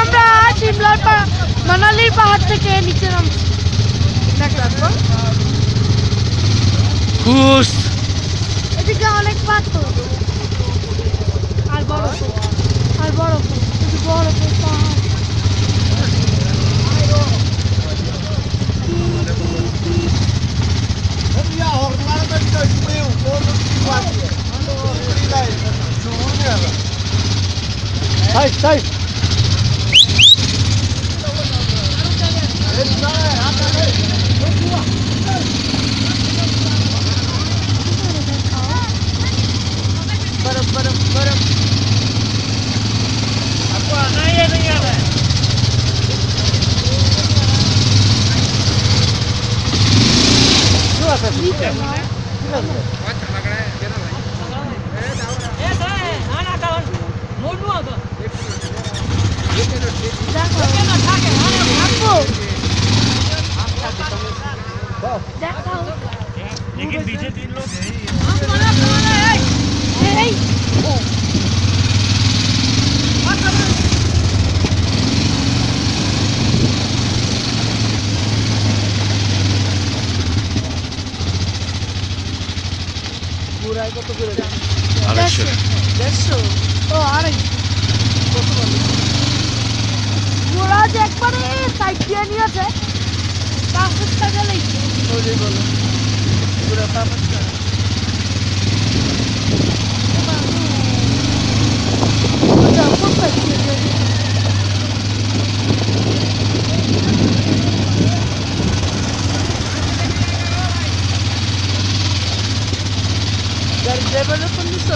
আমরা মানালির পাহাড় থেকে নিচে নামছি। এদিকে অনেক পাথর আর বরফ পাহাড়। लेकिन पीछे 3 लोग हैं। কত করে? 150 ও 250 ওরা যে একবারে সাইড দিয়ে নিয়েছে 500 টাকা লেগেছে। বলি বলো পুরো 500 টাকা। गाड़ी ड्राइवर ने फोन किया?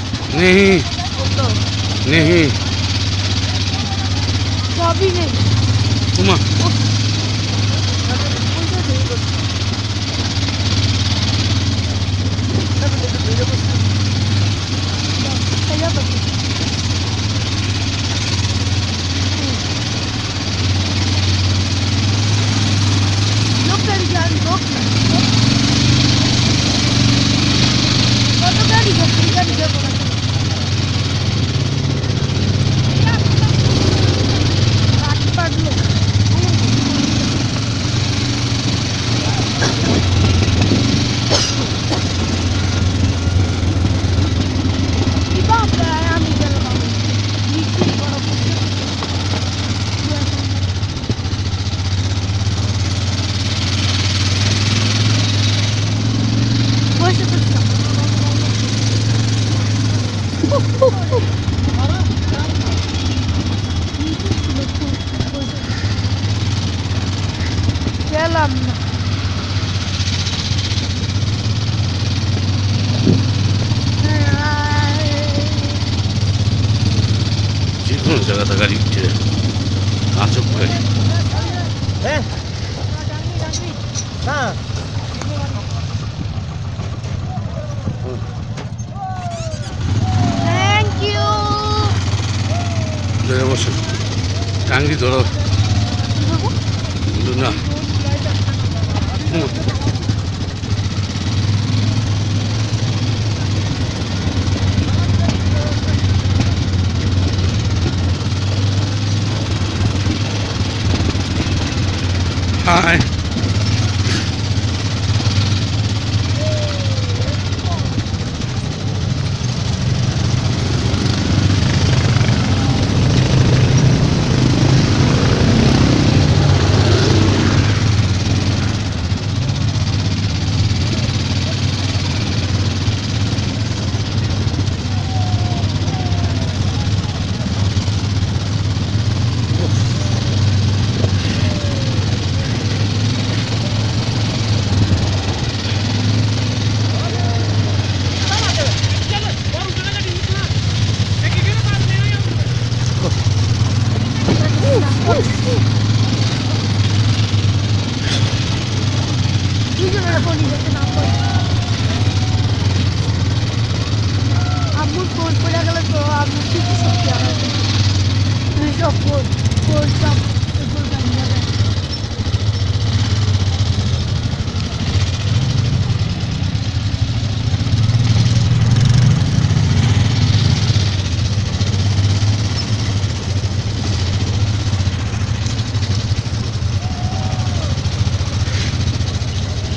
नहीं चाबी नहीं उमा গেলাম না। যে কোনো জায়গাতে গাড়ি উঠছে আচক গাড়ি। হ্যাঁ হ্যাঁ থ্যাংক ইউ। বসে টাঙ্গি ধরো না Hi. আম্মুর ফোন পড়ে গেলে তো আম্মু কি সত্যি আমার তুই সব ফোন সব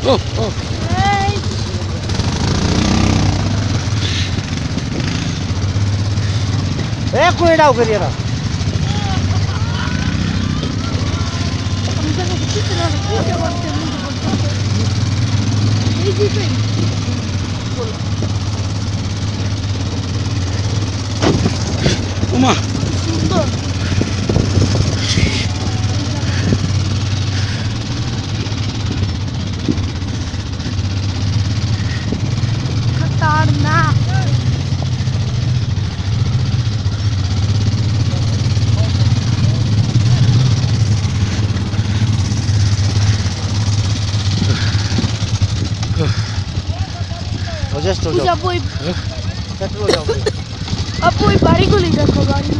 ও ও এই ए कोई डाउ करिए ना আমি তাকে কিছু না কি করতে এই দিকে ওমা সুন্দর खतरनाक जस्ट हो पूजा जाओ बोई पेट्रोल जाओ अब वही बारी को नहीं देखो बारी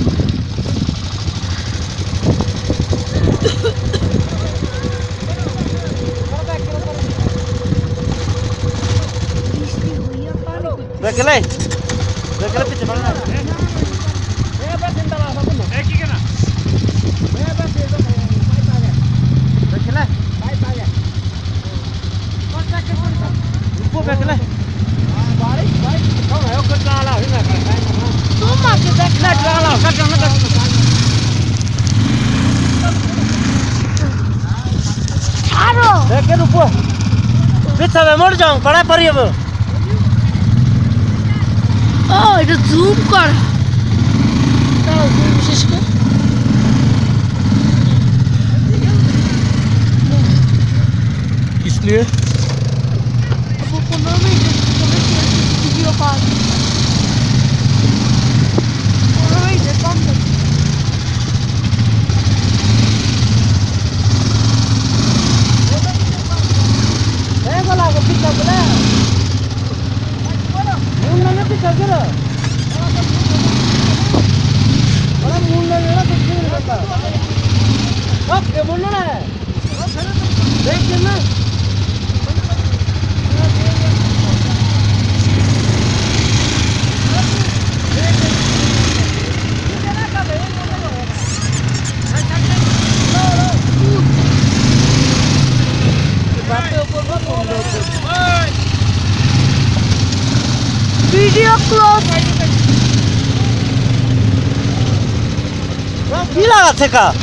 ब्रेक ले पीछे बढ़ना ए बस इंदा ला सब लो एक ही के ना ए बस ये तो पाइप आ गया ब्रेक ले पाइप आ गया कौन सा के कौन सा ऊपर ब्रेक ले बारिश कौन है कट डाला है ना तुम आके देख ना डाला कट ना हारो देख के ऊपर पीछे में मर जाऊं पड़ा पड़ी अब ओ এটা জুম কর তাও জুম শেষ কর इसलिए वो 15 मिनट वीडियो पास 15 मिनट कम कर ए बोला को पीछे बोला मुन्ना पीछे गिरा बड़ा मुन्ना लेना कुछ नहीं रहता अब ये मुन्ना है देख ना वीडियो क्लोज কি লাগাচ্ছে কা